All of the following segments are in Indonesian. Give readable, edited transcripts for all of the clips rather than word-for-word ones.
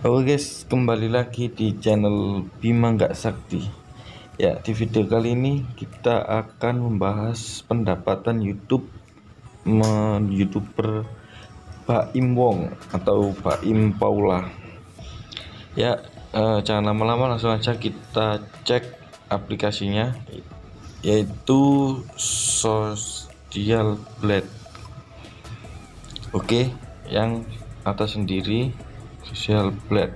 Oke guys, kembali lagi di channel Bima Nggak Sakti. Ya, di video kali ini kita akan membahas pendapatan YouTuber Baim Wong atau Baim Paula. Ya, jangan lama-lama, langsung aja kita cek aplikasinya, yaitu Social Blade. Oke, yang atas sendiri Social Blade.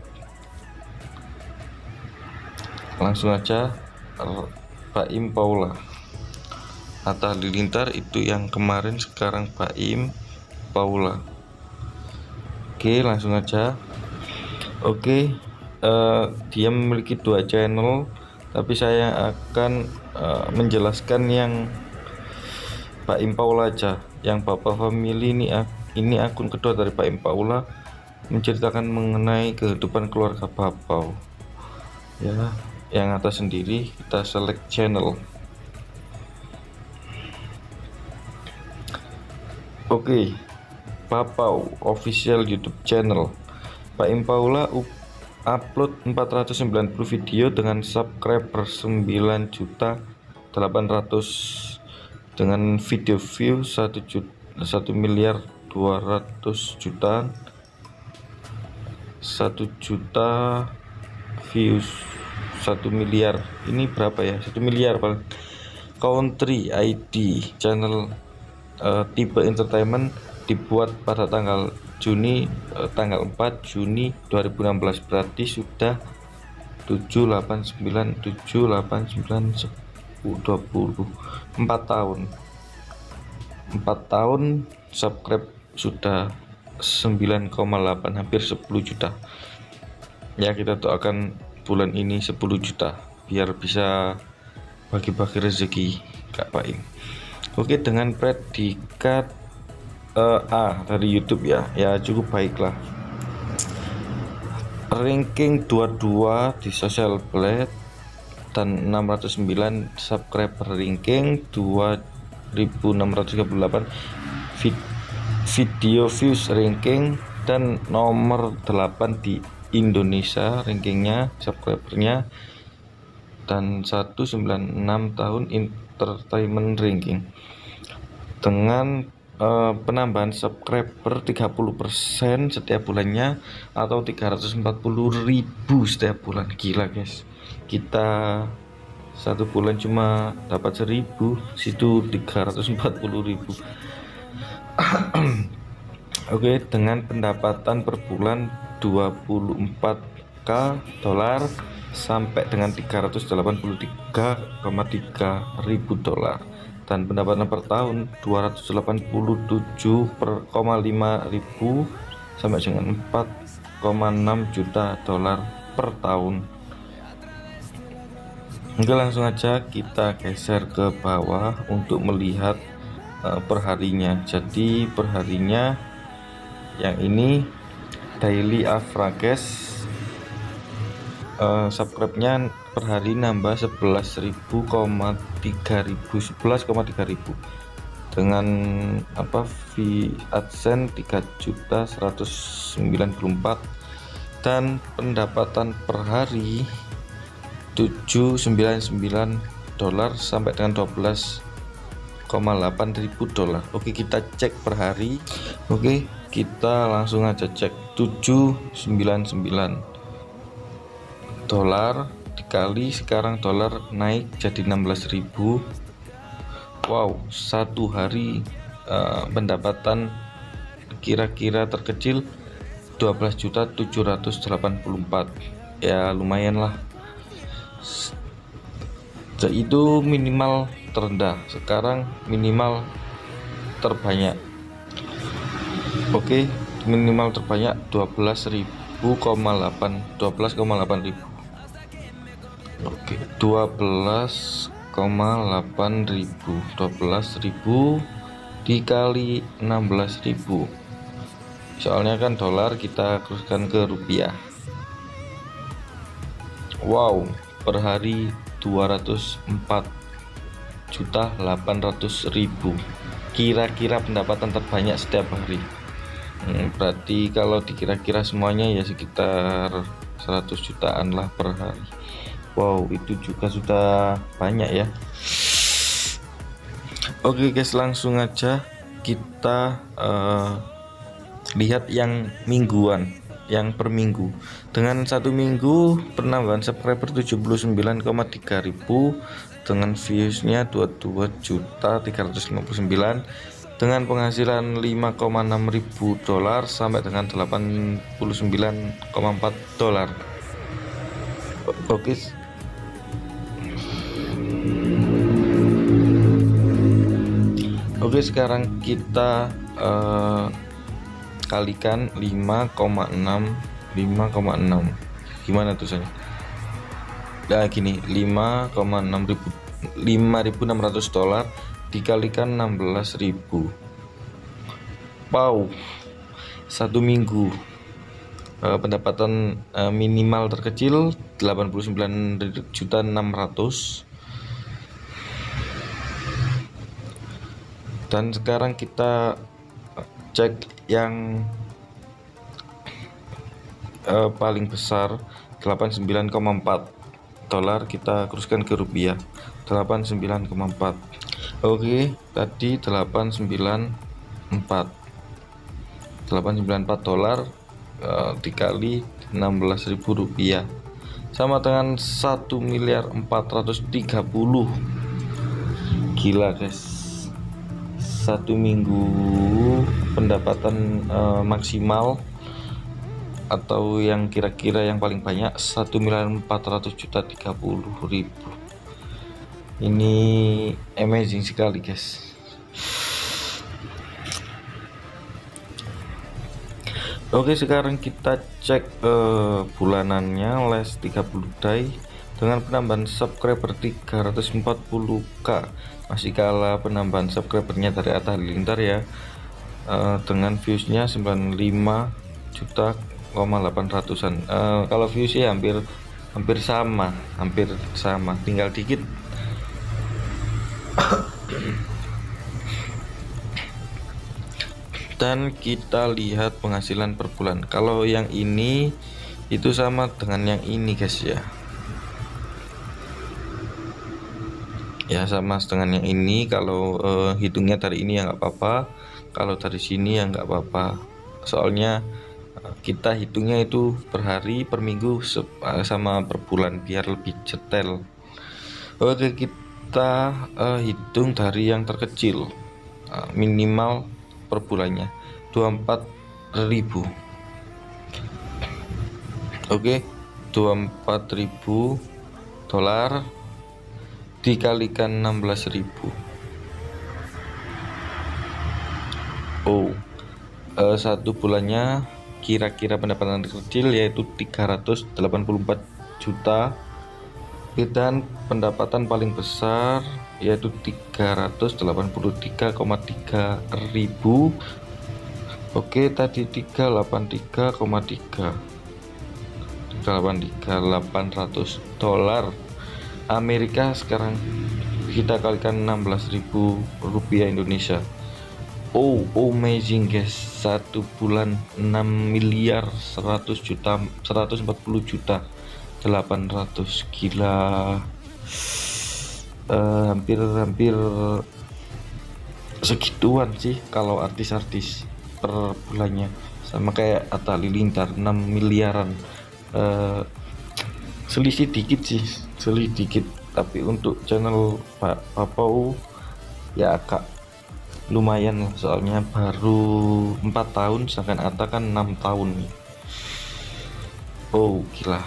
Langsung aja Baim Paula. Atta Halilintar itu yang kemarin, sekarang Baim Paula. Oke, langsung aja. Oke, dia memiliki 2 channel, tapi saya akan menjelaskan yang Baim Paula aja. Yang Bapak Family ini akun kedua dari Baim Paula, menceritakan mengenai kehidupan keluarga Bapau. Ya, yang atas sendiri kita select channel. Oke, Bapau official YouTube channel. Baim Paula upload 490 video dengan subscriber 9.800.000 dengan video view 1.200.000.000, 1 juta views, 1 miliar. Ini berapa ya? 1 miliar paling. Country ID channel tipe entertainment, dibuat pada tanggal 4 Juni 2016, berarti sudah 789 20 4 tahun. 4 tahun subscribe sudah 9,8, hampir 10 juta. Ya, kita doakan bulan ini 10 juta biar bisa bagi-bagi rezeki Kak Baim. Oke, dengan predikat A dari YouTube ya cukup baiklah. Ranking 22 di Social Blade dan 609 subscriber, ranking 2638 video views ranking, dan nomor 8 di Indonesia rankingnya, subscribernya, dan 196 tahun entertainment ranking. Dengan penambahan subscriber 30% setiap bulannya atau 340.000 setiap bulan. Gila guys, kita satu bulan cuma dapat 1.000, situ 340.000. Oke, dengan pendapatan per bulan 24k dolar sampai dengan 383,3 ribu dolar, dan pendapatan per tahun 287,5 ribu sampai dengan 4,6 juta dolar per tahun. Oke, langsung aja kita geser ke bawah untuk melihat perharinya. Jadi perharinya yang ini daily average subscribe-nya per hari nambah 11,3 ribu dengan fee AdSense 3.194, dan pendapatan per hari 799 dolar sampai dengan 12,8 ribu dolar. Oke, kita cek per hari. Oke, kita langsung aja cek 799 dolar dikali, sekarang dolar naik jadi 16.000. Wow, satu hari pendapatan kira-kira terkecil 12.784. Ya lumayan lah. Itu minimal terendah, sekarang minimal terbanyak. Oke, minimal terbanyak 12,8 ribu. Oke, 12,8 ribu, 12.000 dikali 16.000. Soalnya kan dolar, kita teruskan ke rupiah. Wow, per hari 204.800.000. Kira-kira pendapatan terbanyak setiap hari. Berarti kalau dikira-kira semuanya ya sekitar 100 jutaan lah per hari. Wow, itu juga sudah banyak ya. Oke guys, langsung aja kita lihat yang mingguan, yang per minggu. Dengan satu minggu penambahan subscriber 79,3 ribu, dengan viewsnya 22.359, dengan penghasilan 5,6 ribu dolar sampai dengan 89,4 dolar. Oke. Oke, sekarang kita kalikan 5,6. Gimana tulisannya? Nah gini, 5,600 dolar dikalikan 16.000. Wow, satu minggu pendapatan minimal terkecil 89.600.000. Dan sekarang kita cek yang paling besar 89,4 dolar, kita kuruskan ke rupiah 89,4. Oke, tadi 894 dolar dikali 16.000 rupiah sama dengan 1.430.000. Gila guys, satu minggu pendapatan maksimal atau yang kira-kira yang paling banyak 1.430.000. Ini amazing sekali guys. Oke, sekarang kita cek bulanannya les 30 day dengan penambahan subscriber 340k, masih kalah penambahan subscribernya dari Atta Halilintar ya, dengan viewsnya 95.800-an. Kalau viewsnya hampir sama, tinggal dikit. Dan kita lihat penghasilan per bulan. Kalau yang ini itu sama dengan yang ini guys ya. Ya sama dengan yang ini. Kalau hitungnya dari ini ya nggak apa-apa, kalau dari sini ya nggak apa-apa. Soalnya kita hitungnya itu per hari, per minggu sama per bulan biar lebih detail. Oke, kita hitung dari yang terkecil, minimal per bulannya 24.000. Oke, 24.000 dolar dikalikan 16.000. Satu bulannya kira-kira pendapatan kecil yaitu 384 juta, dan pendapatan paling besar yaitu 383,3 ribu. Oke, tadi 383,800 dolar Amerika. Sekarang kita kalikan 16.000 rupiah Indonesia. Amazing guys, satu bulan 6.140.800.000. Gila, hampir segituan sih kalau artis-artis per bulannya, sama kayak Atta Halilintar 6 miliaran. Selisih dikit, tapi untuk channel Pak Papau ya agak lumayan lah, soalnya baru 4 tahun sedangkan Atta kan 6 tahun. Gila.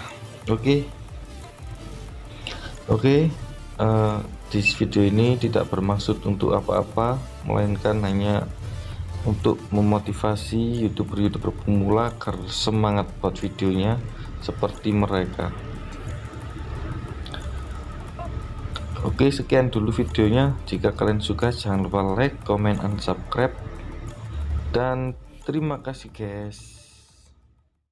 Oke, di video ini tidak bermaksud untuk apa-apa, melainkan hanya untuk memotivasi youtuber pemula agar semangat buat videonya seperti mereka. Oke, sekian dulu videonya. Jika kalian suka jangan lupa like, comment, and subscribe. Dan terima kasih guys.